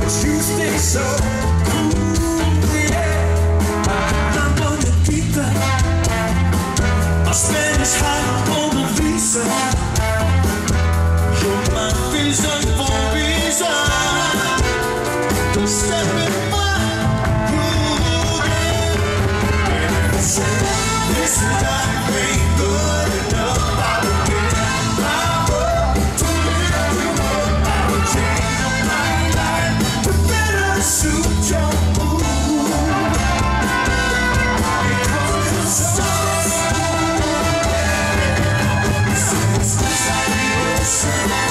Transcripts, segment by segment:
you stay so cool, yeah. I'm gonna keep a Spanish hot Mona Lisa. You're my reason for reason. Step in my room, yeah. This life ain't good enough. I will get my world to live you up. I will change my life to better suit your mood. Because you're so smooth, yeah. Since this I feel so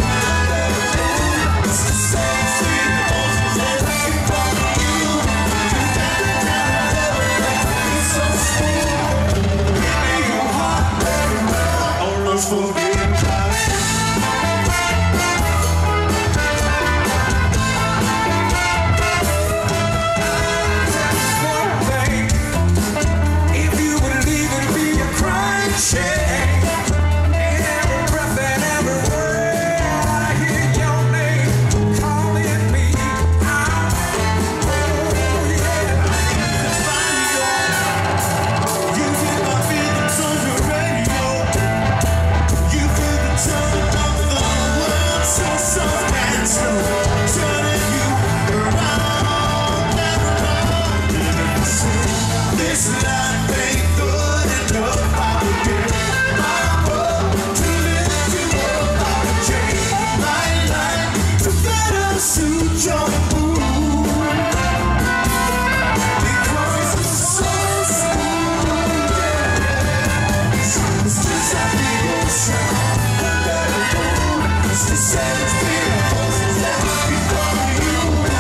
it's the same sweet emotions that I get from you. You got it down, it's so smooth. Give me your heart, baby, well, almost forget about it. Just one thing, if you would leave, it'd be a crying shame. Every breath and every word, I hear your name calling me out. Oh yeah, you get my feelings on the radio. You feel the turn of the world so soft and slow, turning you around and around. This life ain't good enough. I will get my world to lift you up. I will change my life to better suit your mood. Because it's so smooth, yeah. It's just like the ocean, it's the same thing, emotions that we from you.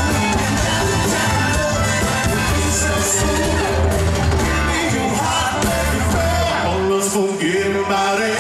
It's so smooth. Give me your heart, baby, well, almost forget about it.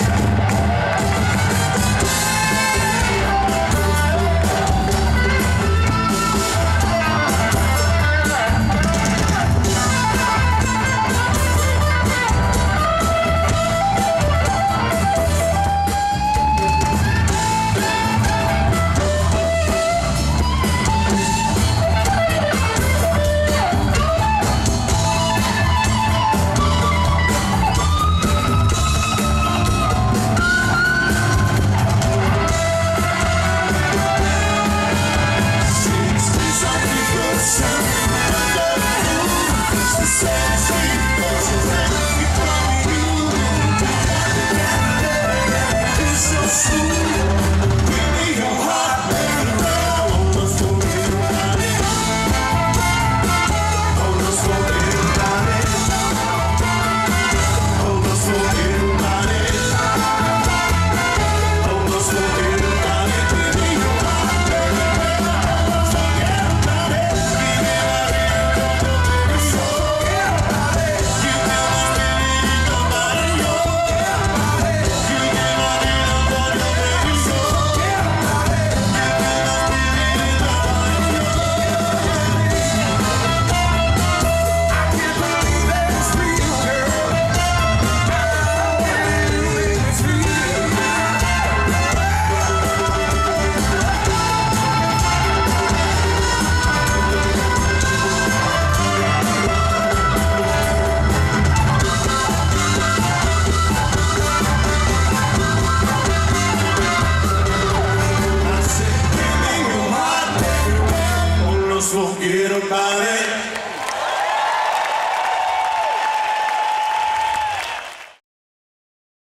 Forget about